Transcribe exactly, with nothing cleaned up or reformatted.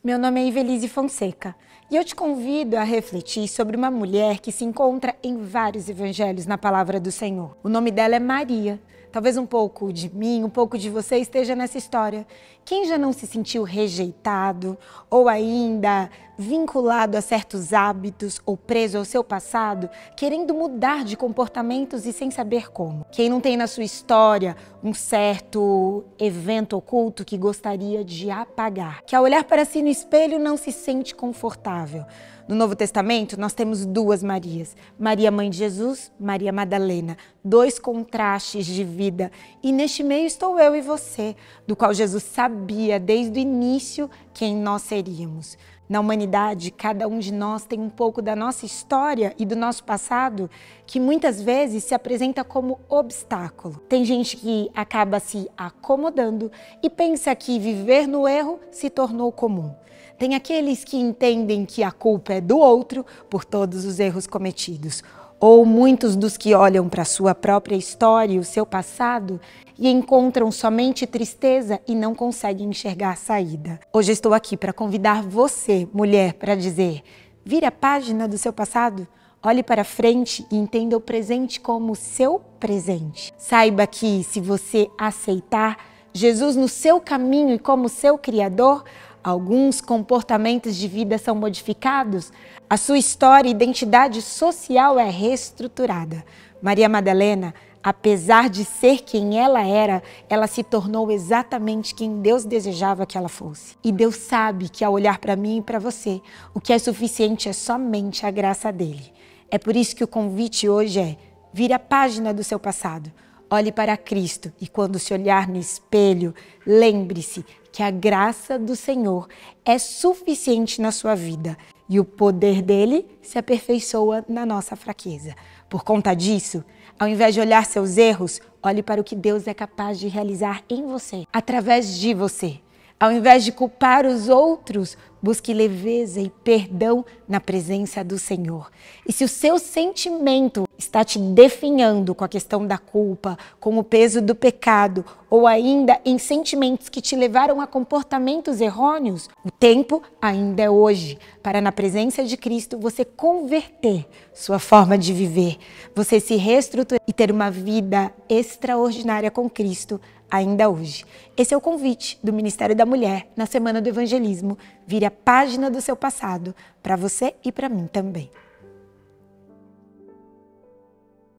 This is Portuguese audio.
Meu nome é Ivelise Fonseca e eu te convido a refletir sobre uma mulher que se encontra em vários evangelhos na palavra do Senhor. O nome dela é Maria. Talvez um pouco de mim, um pouco de você esteja nessa história. Quem já não se sentiu rejeitado ou ainda vinculado a certos hábitos ou preso ao seu passado, querendo mudar de comportamentos e sem saber como? Quem não tem na sua história um certo evento oculto que gostaria de apagar? Que ao olhar para si no espelho não se sente confortável? No Novo Testamento, nós temos duas Marias, Maria, mãe de Jesus, Maria Madalena, dois contrastes de vida. E neste meio estou eu e você, do qual Jesus sabia desde o início quem nós seríamos. Na humanidade, cada um de nós tem um pouco da nossa história e do nosso passado que muitas vezes se apresenta como obstáculo. Tem gente que acaba se acomodando e pensa que viver no erro se tornou comum. Tem aqueles que entendem que a culpa é do outro por todos os erros cometidos. Ou muitos dos que olham para a sua própria história e o seu passado e encontram somente tristeza e não conseguem enxergar a saída. Hoje estou aqui para convidar você, mulher, para dizer: vire a página do seu passado, olhe para frente e entenda o presente como seu presente. Saiba que, se você aceitar Jesus no seu caminho e como seu Criador, alguns comportamentos de vida são modificados, a sua história e identidade social é reestruturada. Maria Madalena, apesar de ser quem ela era, ela se tornou exatamente quem Deus desejava que ela fosse. E Deus sabe que ao olhar para mim e para você, o que é suficiente é somente a graça dele. É por isso que o convite hoje é: vire a página do seu passado. Olhe para Cristo e quando se olhar no espelho, lembre-se que a graça do Senhor é suficiente na sua vida e o poder dele se aperfeiçoa na nossa fraqueza. Por conta disso, ao invés de olhar seus erros, olhe para o que Deus é capaz de realizar em você, através de você. Ao invés de culpar os outros, busque leveza e perdão na presença do Senhor. E se o seu sentimento está te definhando com a questão da culpa, com o peso do pecado, ou ainda em sentimentos que te levaram a comportamentos errôneos, o tempo ainda é hoje para, na presença de Cristo, você converter sua forma de viver, você se reestruturar e ter uma vida extraordinária com Cristo ainda hoje. Esse é o convite do Ministério da Mulher na Semana do Evangelismo. Vire a página do seu passado, para você e para mim também.